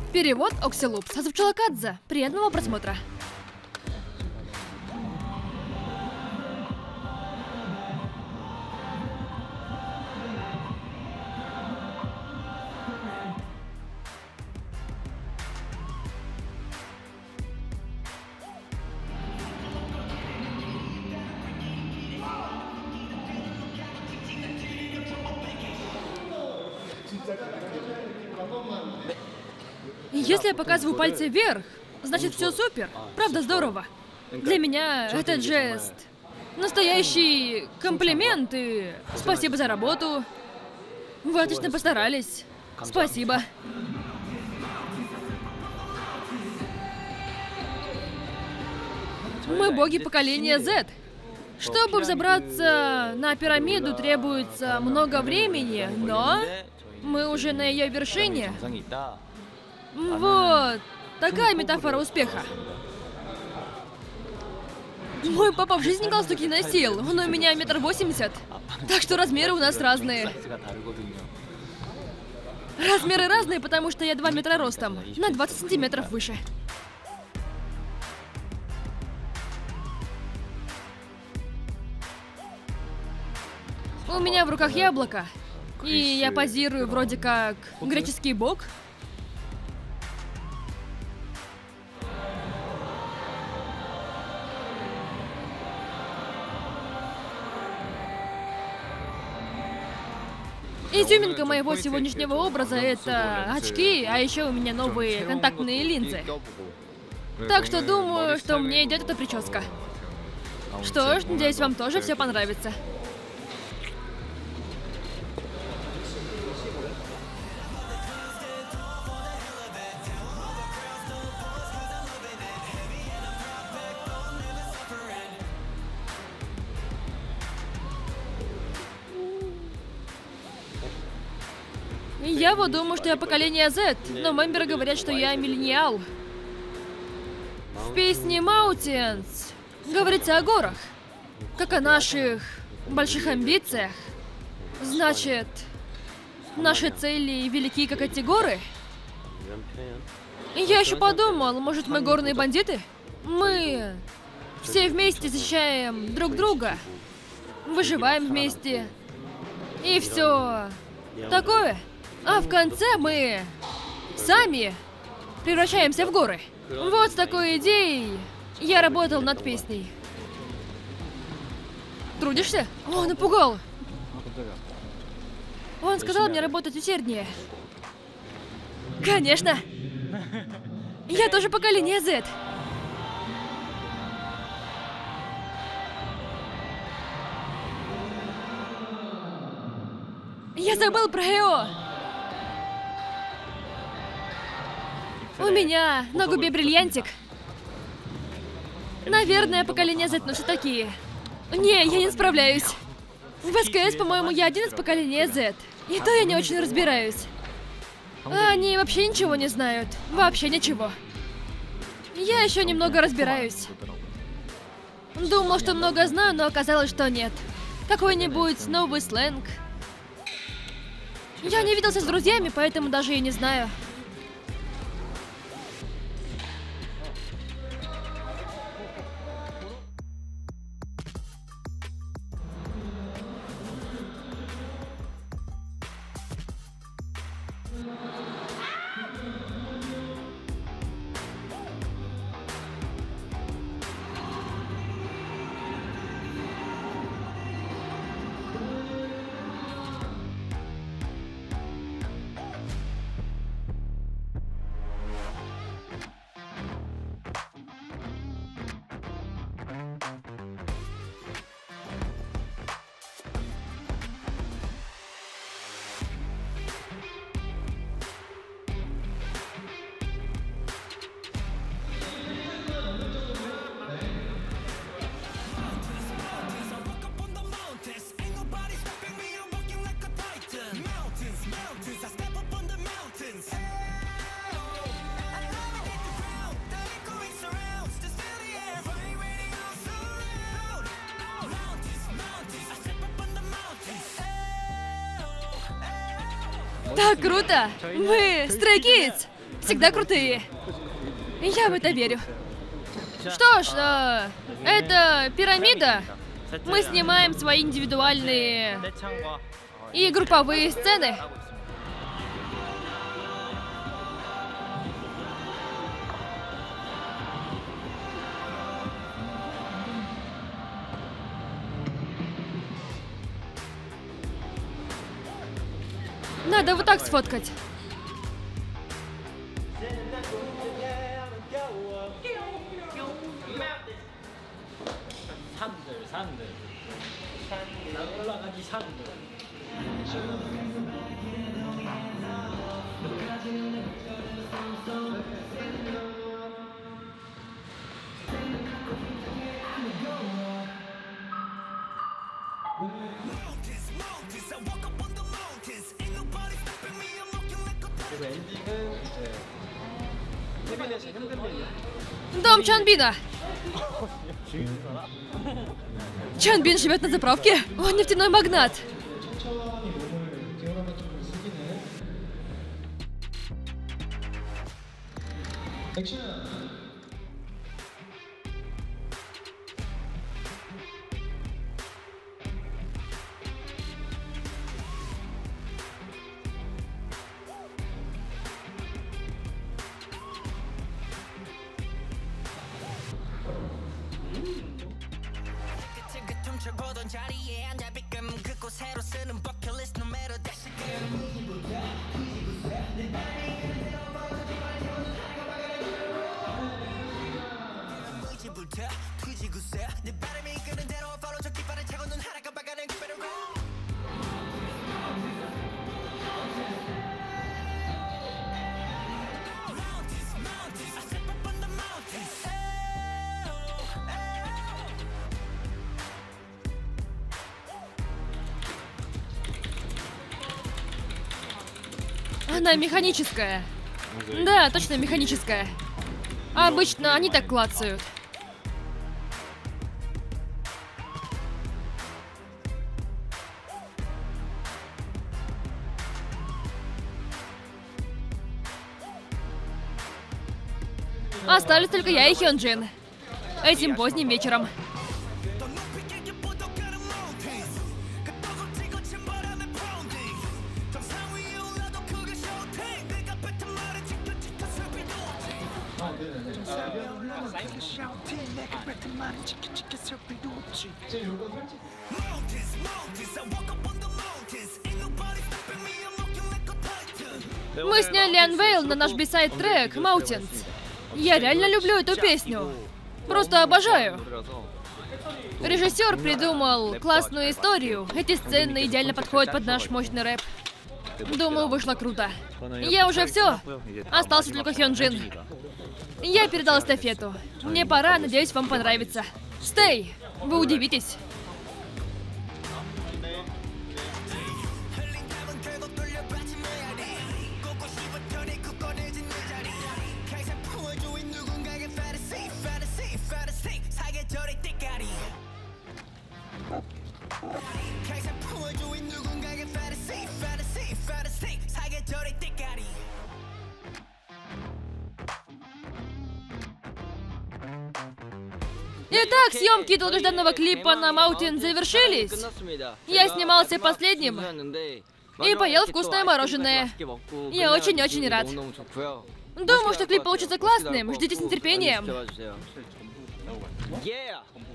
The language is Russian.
Перевод Оксилупс. Азовчалакадзе. Приятного просмотра. Если я показываю пальцы вверх, значит все супер. Правда, здорово. Для меня этот жест настоящий комплимент и спасибо за работу. Вы отлично постарались. Спасибо. Мы боги поколения Z. Чтобы взобраться на пирамиду, требуется много времени, но мы уже на ее вершине. Вот, такая метафора успеха. Мой папа в жизни галстуки не носил, он у меня 1,80 м, так что размеры у нас разные. Размеры разные, потому что я 2 метра ростом, на 20 сантиметров выше. У меня в руках яблоко, и я позирую вроде как греческий бог. Изюминка моего сегодняшнего образа — это очки, а еще у меня новые контактные линзы. Так что думаю, что мне идет эта прическа. Что ж, надеюсь, вам тоже все понравится. Я вот думаю, что я поколение Z, но мемберы говорят, что я миллениал. В песне Mountains говорится о горах, как о наших больших амбициях. Значит, наши цели велики, как эти горы? Я еще подумал, может, мы горные бандиты? Мы все вместе защищаем друг друга, выживаем вместе и все такое. А в конце мы сами превращаемся в горы. Вот с такой идеей я работал над песней. Трудишься? О, напугал. Он сказал мне работать усерднее. Конечно. Я тоже поколение Z. Я забыл про Эо. У меня на губе бриллиантик. Наверное, поколение Z носит такие. Не, я не справляюсь. В СКС, по-моему, я один из поколения Z. И то я не очень разбираюсь. Они вообще ничего не знают. Вообще ничего. Я еще немного разбираюсь. Думал, что много знаю, но оказалось, что нет. Какой-нибудь новый сленг. Я не виделся с друзьями, поэтому даже и не знаю. Так круто! Мы Stray Kids! всегда крутые. Я в это верю. Что ж, это пирамида. Мы снимаем свои индивидуальные и групповые сцены. Надо вот так сфоткать. Дом Чанбина. Чанбин живет на заправке? Он нефтяной магнат. Она механическая. Да, точно механическая. Обычно они так клацают. Остались только я и Хёнджин. Этим поздним вечером. Мы сняли анвейл на наш бисайд-трек Mountains. Я реально люблю эту песню. Просто обожаю. Режиссер придумал классную историю. Эти сцены идеально подходят под наш мощный рэп. Думаю, вышло круто. Я уже все. Остался только Хёнджин. Я передал эстафету. Мне пора, надеюсь, вам понравится. Стей, вы удивитесь. Итак, съемки долгожданного клипа на Mountain завершились. Я снимался последним и поел вкусное мороженое. Я очень-очень рад. Думаю, что клип получится классным. Ждите с нетерпением.